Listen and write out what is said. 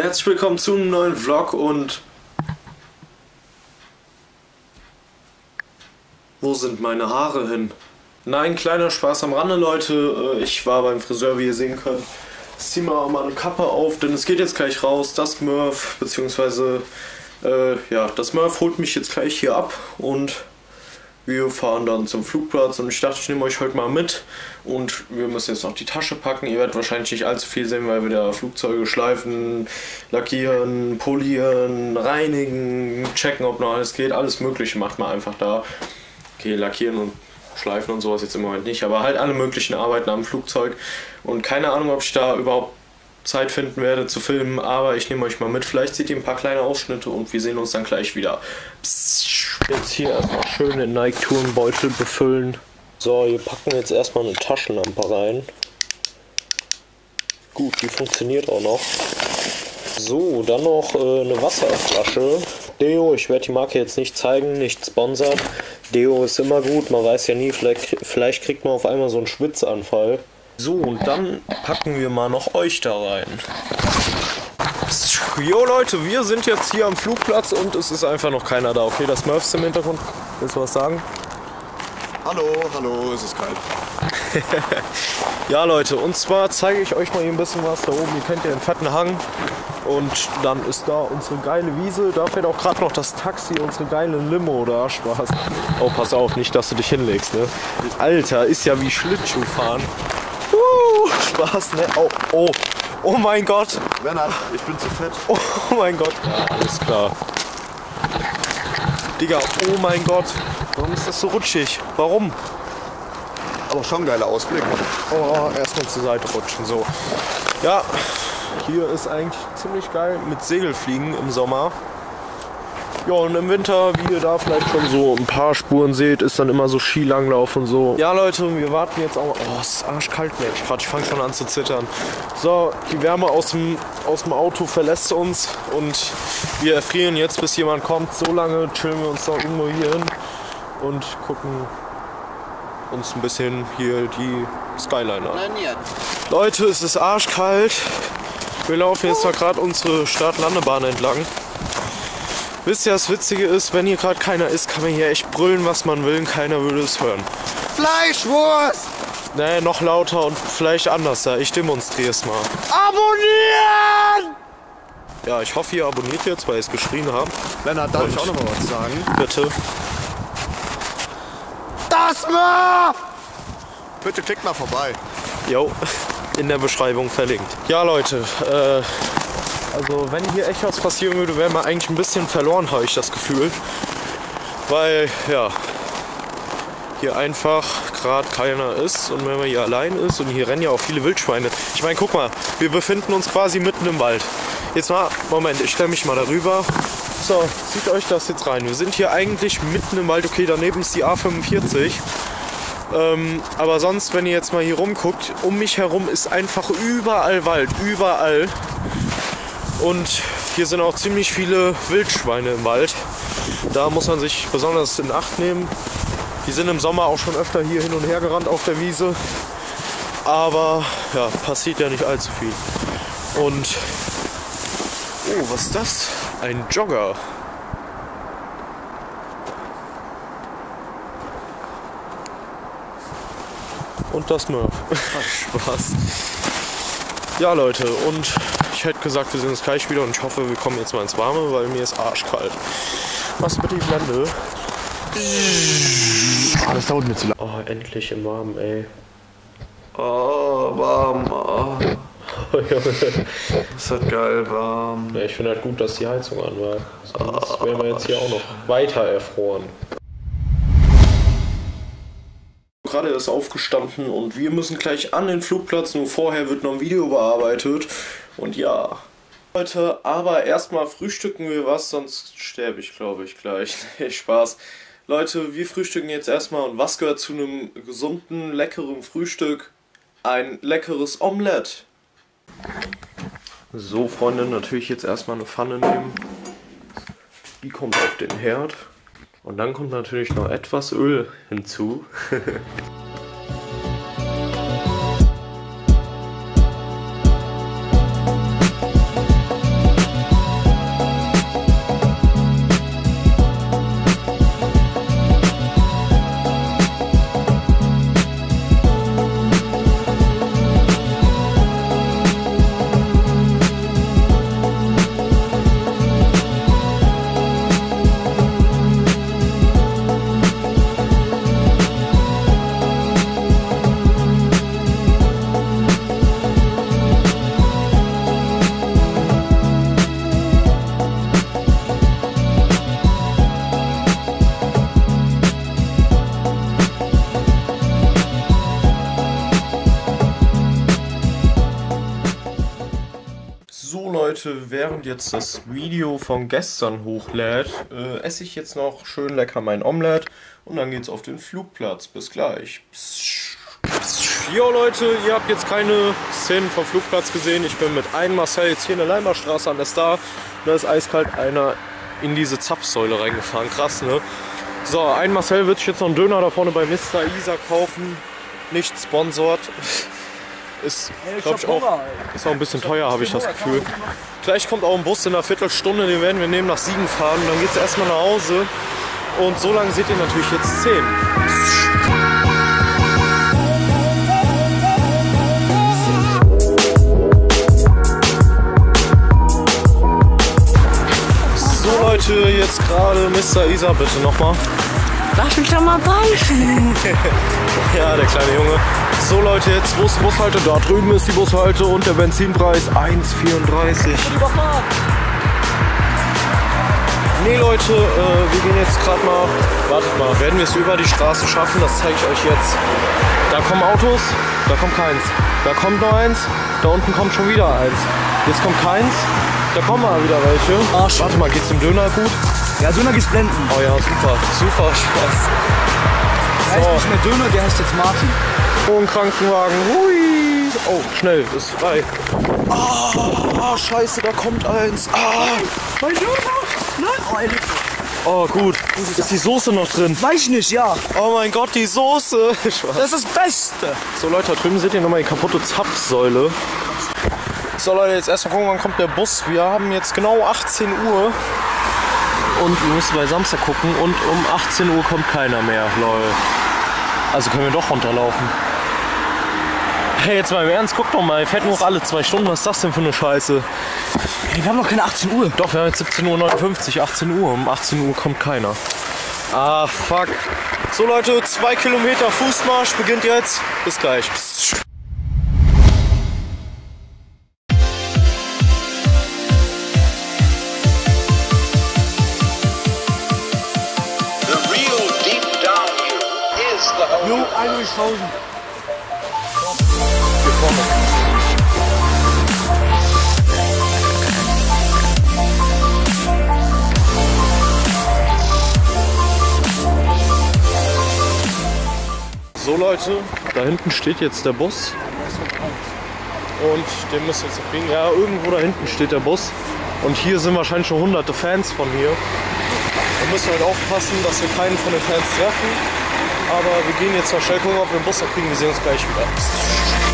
herzlich willkommen zu einem neuen Vlog und... Wo sind meine Haare hin? Nein, kleiner Spaß am Rande, Leute. Ich war beim Friseur, wie ihr sehen könnt. Jetzt ziehen wir mal eine Kappe auf, denn es geht jetzt gleich raus. Das Murph, beziehungsweise, ja, das Murph holt mich jetzt gleich hier ab und wir fahren dann zum Flugplatz. Und ich dachte, ich nehme euch heute mal mit und wir müssen jetzt noch die Tasche packen. Ihr werdet wahrscheinlich nicht allzu viel sehen, weil wir da Flugzeuge schleifen, lackieren, polieren, reinigen, checken, ob noch alles geht. Alles Mögliche macht man einfach da. Okay, lackieren und schleifen und sowas jetzt im Moment nicht, aber halt alle möglichen Arbeiten am Flugzeug. Und keine Ahnung, ob ich da überhaupt Zeit finden werde zu filmen, aber ich nehme euch mal mit. Vielleicht seht ihr ein paar kleine Ausschnitte und wir sehen uns dann gleich wieder. Jetzt hier erstmal schön den Nike-Tourenbeutel befüllen. So, wir packen jetzt erstmal eine Taschenlampe rein. Gut, die funktioniert auch noch. So, dann noch eine Wasserflasche. Deo, ich werde die Marke jetzt nicht zeigen, nicht sponsert. Deo ist immer gut, man weiß ja nie, vielleicht kriegt man auf einmal so einen Schwitzanfall. So, und dann packen wir mal noch euch da rein. Jo Leute, wir sind jetzt hier am Flugplatz und es ist einfach noch keiner da. Okay, das Murphs im Hintergrund. Willst du was sagen? Hallo, hallo, es ist kalt. Ja Leute, und zwar zeige ich euch mal hier ein bisschen was. Da oben, ihr kennt ja den fetten Hang. Und dann ist da unsere geile Wiese. Da fährt auch gerade noch das Taxi, unsere geile Limo da. Spaß. Oh, pass auf, nicht, dass du dich hinlegst, ne? Alter, ist ja wie Schlittschuhfahren. Spaß, ne? Oh, oh. Oh mein Gott. Bernhard, ich bin zu fett. Oh mein Gott. Ja, alles klar. Digga, oh mein Gott. Warum ist das so rutschig? Warum? Aber schon ein geiler Ausblick. Oh, erstmal zur Seite rutschen, so. Ja, hier ist eigentlich ziemlich geil mit Segelfliegen im Sommer. Ja, und im Winter, wie ihr da vielleicht schon so ein paar Spuren seht, ist dann immer so Skilanglauf und so. Ja Leute, wir warten jetzt auch... Oh, es ist arschkalt, Mensch. Ich fange schon an zu zittern. So, die Wärme aus dem Auto verlässt uns und wir erfrieren jetzt, bis jemand kommt. So lange chillen wir uns noch irgendwo hier hin und gucken uns ein bisschen hier die Skyline an. Leute, es ist arschkalt. Wir laufen jetzt mal gerade unsere Start-Landebahn entlang. Wisst ihr, das Witzige ist, wenn hier gerade keiner ist, kann man hier echt brüllen, was man will, und keiner würde es hören. Fleischwurst! Nee, noch lauter und vielleicht anders, ja. Ich demonstriere es mal. Abonnieren! Ja, ich hoffe, ihr abonniert jetzt, weil ihr es geschrien habt. Bernhard, darf ich auch noch mal was sagen? Bitte. Das mal! Bitte klickt mal vorbei. Jo, in der Beschreibung verlinkt. Ja, Leute, also wenn hier echt was passieren würde, wäre man eigentlich ein bisschen verloren, habe ich das Gefühl. Weil, ja, hier einfach gerade keiner ist und wenn man hier allein ist und hier rennen ja auch viele Wildschweine. Ich meine, guck mal, wir befinden uns quasi mitten im Wald. Jetzt mal, Moment, ich stelle mich mal darüber. So, zieht euch das jetzt rein. Wir sind hier eigentlich mitten im Wald. Okay, daneben ist die A45. Aber sonst, wenn ihr jetzt mal hier rumguckt, um mich herum ist einfach überall Wald, überall. Und hier sind auch ziemlich viele Wildschweine im Wald. Da muss man sich besonders in Acht nehmen. Die sind im Sommer auch schon öfter hier hin und her gerannt auf der Wiese. Aber ja, passiert ja nicht allzu viel. Und oh, was ist das? Ein Jogger. Und das Murph. Spaß. Ja Leute, und ich hätte gesagt, wir sehen uns gleich wieder und ich hoffe, wir kommen jetzt mal ins Warme, weil mir ist arschkalt. Machst bitte die Blende? Ah, das dauert mir zu lang. Oh, endlich im Warmen, ey. Oh, warm. Oh. Das ist geil warm. Ja, ich finde halt gut, dass die Heizung an war. Sonst wären wir jetzt hier auch noch weiter erfroren. Gerade ist aufgestanden und wir müssen gleich an den Flugplatz, nur vorher wird noch ein Video bearbeitet und ja. Leute, aber erstmal frühstücken wir was, sonst sterbe ich, glaube ich, gleich. Nee, Spaß. Leute, wir frühstücken jetzt erstmal und was gehört zu einem gesunden, leckeren Frühstück? Ein leckeres Omelett. So, Freunde, natürlich jetzt erstmal eine Pfanne nehmen. Die kommt auf den Herd. Und dann kommt natürlich noch etwas Öl hinzu. Leute, während jetzt das Video von gestern hochlädt, esse ich jetzt noch schön lecker mein Omelett und dann geht's auf den Flugplatz. Bis gleich. Jo Leute, ihr habt jetzt keine Szenen vom Flugplatz gesehen. Ich bin mit einem Marcel jetzt hier in der Leimerstraße an der Star und da ist eiskalt einer in diese Zapfsäule reingefahren. Krass, ne? So, ein Marcel wird sich jetzt noch einen Döner da vorne bei Mr. Isa kaufen. Nicht sponsort. Ist, glaube ich, auch ein bisschen teuer, habe ich das Gefühl. Gleich kommt auch ein Bus in einer Viertelstunde, den werden wir nehmen nach Siegen fahren. Und dann geht es erstmal nach Hause. Und so lange seht ihr natürlich jetzt 10. So Leute, jetzt gerade Mr. Isa, bitte nochmal. Lass mich doch mal beißen. Ja, der kleine Junge. So Leute, jetzt wo ist die Bushalte? Da drüben ist die Bushalte und der Benzinpreis 1,34. Nee Leute, wir gehen jetzt gerade mal, wartet mal, werden wir es über die Straße schaffen? Das zeige ich euch jetzt. Da kommen Autos, da kommt keins. Da kommt noch eins, da unten kommt schon wieder eins. Jetzt kommt keins, da kommen mal wieder welche. Arsch. Warte mal, geht's dem Döner gut? Ja, Döner geht's blenden. Oh ja, super, super Spaß. Der heißt nicht mehr Döner, der heißt jetzt Martin. Oh, ein Krankenwagen. Hui. Oh, schnell, ist frei. Ah, scheiße, da kommt eins. Ah, Mein Döner? Nein? oh, gut. Ist die Soße noch drin? Weiß ich nicht, ja. Oh mein Gott, die Soße. Das ist das Beste. So Leute, da drüben seht ihr nochmal die kaputte Zapfsäule. So Leute, jetzt erstmal gucken, wann kommt der Bus. Wir haben jetzt genau 18 Uhr. Und wir müssen bei Samstag gucken. Und um 18 Uhr kommt keiner mehr, lol. Also können wir doch runterlaufen. Hey, jetzt mal im Ernst, guck doch mal, fährt nur noch alle 2 Stunden. Was ist das denn für eine Scheiße? Hey, wir haben noch keine 18 Uhr. Doch, wir haben jetzt 17:59 Uhr, 18 Uhr. Um 18 Uhr kommt keiner. Ah, fuck. So Leute, 2 Kilometer Fußmarsch beginnt jetzt. Bis gleich. Jo, 1.000. Hier vorne. So Leute, da hinten steht jetzt der Bus. Und den müssen wir jetzt noch kriegen. Ja, irgendwo da hinten steht der Bus. Und hier sind wahrscheinlich schon hunderte Fans von mir. Wir müssen halt aufpassen, dass wir keinen von den Fans treffen. Aber wir gehen jetzt mal schnell gucken, ob wir den Bus noch kriegen. Wir sehen uns gleich wieder.